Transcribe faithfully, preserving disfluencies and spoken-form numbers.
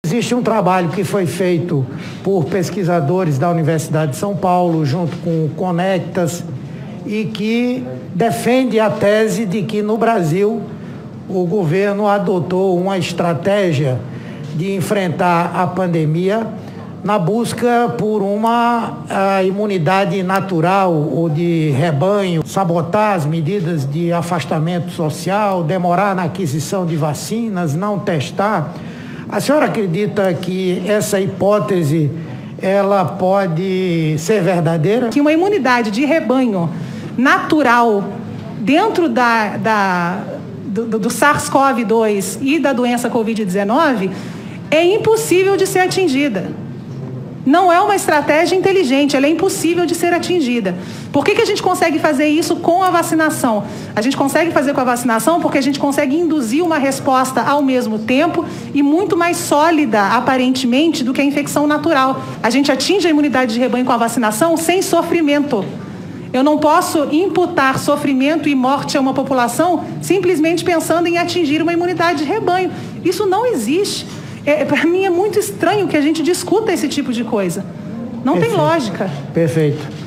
Existe um trabalho que foi feito por pesquisadores da Universidade de São Paulo, junto com o Conectas, e que defende a tese de que no Brasil o governo adotou uma estratégia de enfrentar a pandemia na busca por uma a imunidade natural ou de rebanho, sabotar as medidas de afastamento social, demorar na aquisição de vacinas, não testar. A senhora acredita que essa hipótese ela pode ser verdadeira? Que uma imunidade de rebanho natural dentro da, da, do, do SARS-CoV dois e da doença covid dezenove é impossível de ser atingida. Não é uma estratégia inteligente, ela é impossível de ser atingida. Por que que a gente consegue fazer isso com a vacinação? A gente consegue fazer com a vacinação porque a gente consegue induzir uma resposta ao mesmo tempo e muito mais sólida, aparentemente, do que a infecção natural. A gente atinge a imunidade de rebanho com a vacinação sem sofrimento. Eu não posso imputar sofrimento e morte a uma população simplesmente pensando em atingir uma imunidade de rebanho. Isso não existe. É, para mim é muito estranho que a gente discuta esse tipo de coisa. Não Perfeito. tem lógica. Perfeito.